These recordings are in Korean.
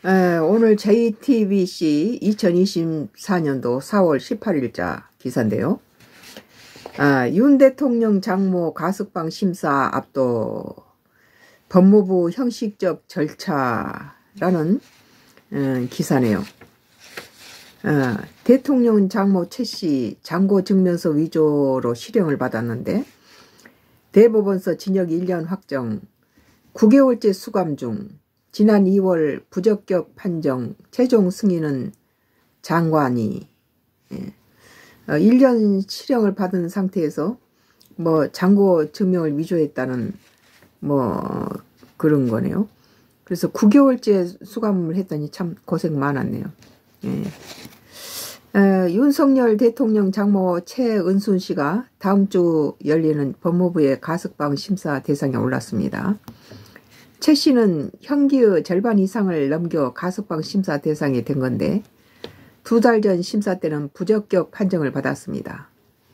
오늘 JTBC 2024년도 4월 18일자 기사인데요. 윤 대통령 장모 가석방 심사 앞도 법무부 형식적 절차라는 기사네요. 대통령 장모 최씨 장고 증명서 위조로 실형을 받았는데 대법원서 징역 1년 확정, 9개월째 수감 중, 지난 2월 부적격 판정, 최종 승인은 장관이 1년 실형을 받은 상태에서 장고 증명을 위조했다는 그런 거네요. 그래서 9개월째 수감을 했더니 참 고생 많았네요. 윤석열 대통령 장모 최은순 씨가 다음 주 열리는 법무부의 가석방 심사 대상에 올랐습니다. 최 씨는 형기의 절반 이상을 넘겨 가석방 심사 대상이 된 건데 2달 전 심사 때는 부적격 판정을 받았습니다.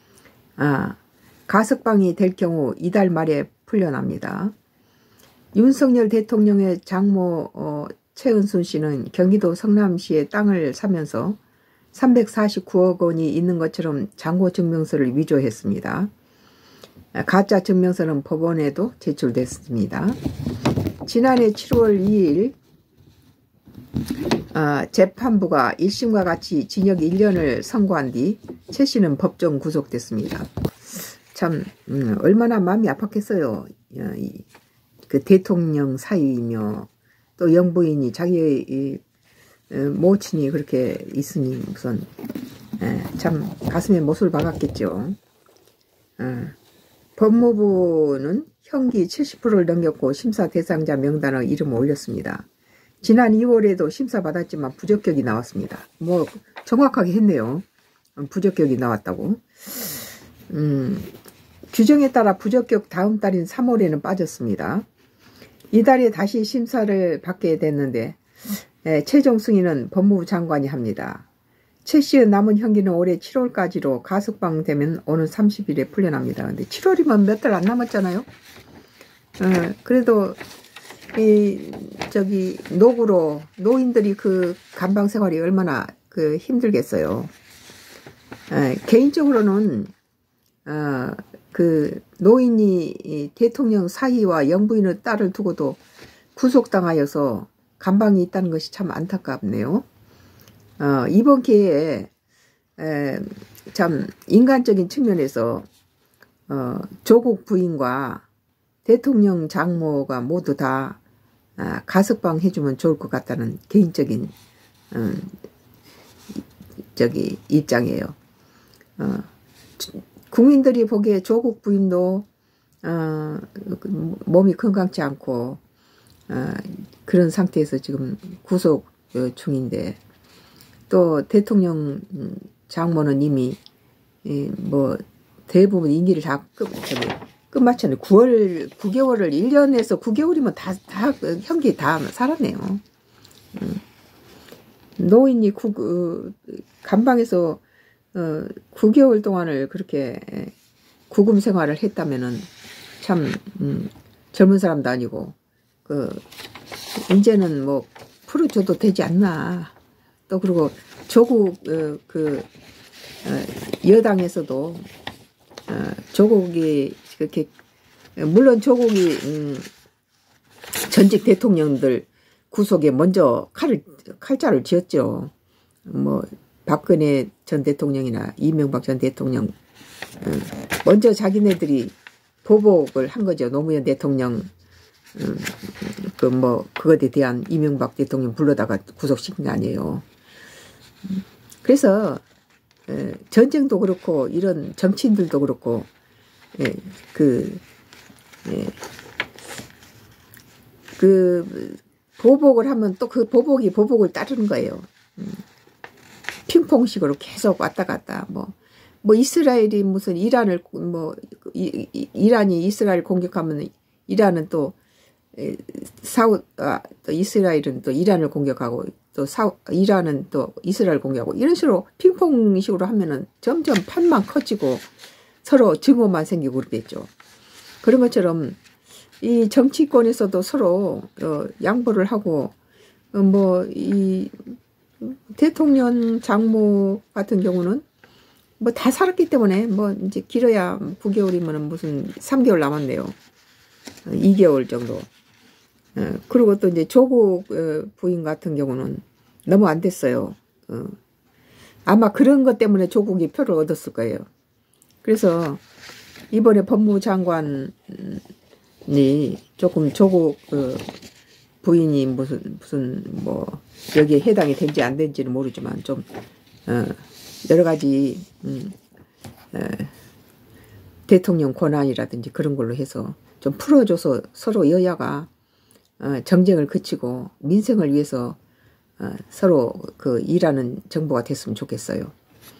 가석방이 될 경우 이달 말에 풀려납니다. 윤석열 대통령의 장모 최은순 씨는 경기도 성남시에 땅을 사면서 349억 원이 있는 것처럼 장고 증명서를 위조했습니다. 가짜 증명서는 법원에도 제출됐습니다. 지난해 7월 2일 재판부가 1심과 같이 징역 1년을 선고한 뒤 최 씨는 법정 구속됐습니다. 참 얼마나 마음이 아팠겠어요. 그 대통령 사위이며 또 영부인이 자기의 모친이 그렇게 있으니 우선 참 가슴에 못을 박았겠죠. 법무부는 형기 70%를 넘겼고 심사 대상자 명단에 이름을 올렸습니다. 지난 2월에도 심사 받았지만 부적격이 나왔습니다. 정확하게 했네요. 부적격이 나왔다고. 규정에 따라 부적격 다음 달인 3월에는 빠졌습니다. 이달에 다시 심사를 받게 됐는데 최종 승인은 법무부 장관이 합니다. 최 씨의 남은 형기는 올해 7월까지로 가석방 되면 오는 30일에 풀려납니다. 근데 7월이면 몇 달 안 남았잖아요. 그래도 노구로 노인들이 그 감방 생활이 얼마나 힘들겠어요. 개인적으로는 그 노인이 대통령 사위와 영부인의 딸을 두고도 구속당하여서 감방이 있다는 것이 참 안타깝네요. 이번 기회에 참 인간적인 측면에서 조국 부인과 대통령 장모가 모두 다 가석방 해주면 좋을 것 같다는 개인적인 입장이에요. 국민들이 보기에 조국 부인도 몸이 건강치 않고 그런 상태에서 지금 구속 중인데 또 대통령 장모는 이미 대부분 임기를 다 끝마쳤네. 9개월을 1년에서 9개월이면 다 형기 다 살았네요. 노인이 감방에서 9개월 동안을 그렇게 구금 생활을 했다면은 참 젊은 사람도 아니고 이제는 풀어줘도 되지 않나. 또 그리고 조국 여당에서도 조국이 그렇게 물론 조국이 전직 대통령들 구속에 먼저 칼자를 쥐었죠. 박근혜 전 대통령이나 이명박 전 대통령 먼저 자기네들이 보복을 한 거죠. 노무현 대통령 그것에 대한 이명박 대통령 불러다가 구속시킨 거 아니에요. 그래서 전쟁도 그렇고 이런 정치인들도 그렇고 보복을 하면 또 그 보복을 따르는 거예요. 핑퐁식으로 계속 왔다 갔다 이스라엘이 무슨 이란을 이란이 이스라엘 공격하면 이란은 또 또 이스라엘은 또 이란을 공격하고 또 이란은 또 이스라엘 공격하고 이런 식으로 핑퐁식으로 하면은 점점 판만 커지고 서로 증오만 생기고 그러겠죠. 그런 것처럼 이 정치권에서도 서로 양보를 하고 이 대통령 장모 같은 경우는 뭐 다 살았기 때문에 뭐 이제 길어야 9개월이면 무슨 3개월 남았네요. 2개월 정도. 그리고 또 이제 조국 부인 같은 경우는 너무 안 됐어요. 아마 그런 것 때문에 조국이 표를 얻었을 거예요. 그래서 이번에 법무부 장관이 조금 조국 부인이 무슨 뭐 여기에 해당이 된지 안 된지는 모르지만 좀 여러 가지 대통령 권한이라든지 그런 걸로 해서 좀 풀어줘서 서로 여야가 정쟁을 그치고 민생을 위해서 서로 그 일하는 정부가 됐으면 좋겠어요.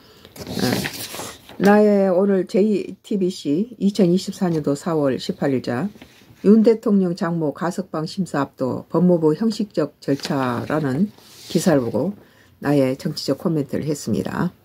나의 오늘 JTBC 2024년도 4월 18일자 윤 대통령 장모 가석방 심사 앞도 법무부 형식적 절차라는 기사를 보고 나의 정치적 코멘트를 했습니다.